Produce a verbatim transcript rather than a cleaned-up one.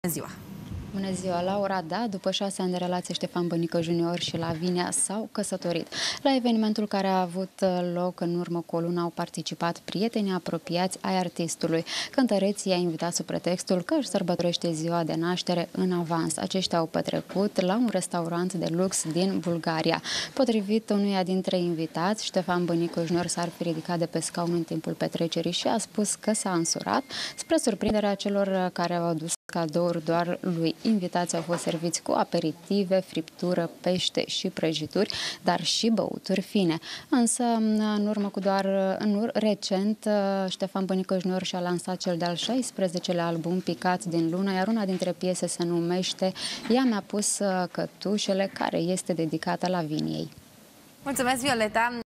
Ziua! Bună ziua, Laura! Da, după șase ani de relație, Ștefan Bănică junior și Lavinia s-au căsătorit. La evenimentul care a avut loc în urmă cu o lună au participat prietenii apropiați ai artistului. Cântăreții i-a invitat sub pretextul că își sărbătorește ziua de naștere în avans. Aceștia au petrecut la un restaurant de lux din Bulgaria. Potrivit unuia dintre invitați, Ștefan Bănică junior s-ar fi ridicat de pe scaun în timpul petrecerii și a spus că s-a însurat, spre surprinderea celor care au adus cadouri doar lui. Invitații au fost serviți cu aperitive, friptură, pește și prăjituri, dar și băuturi fine. Însă, în urmă cu doar în recent, Ștefan Bănică junior și-a lansat cel de-al șaisprezecelea album Picat din lună, iar una dintre piese se numește Ea mi-a pus cătușele, care este dedicată Laviniei. Mulțumesc, Violeta!